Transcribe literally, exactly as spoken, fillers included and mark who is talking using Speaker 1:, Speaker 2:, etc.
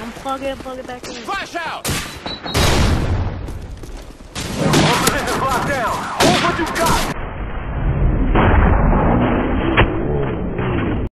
Speaker 1: Unplug it, plug it back in.
Speaker 2: Flash out!
Speaker 3: All positions locked down. Hold what you got.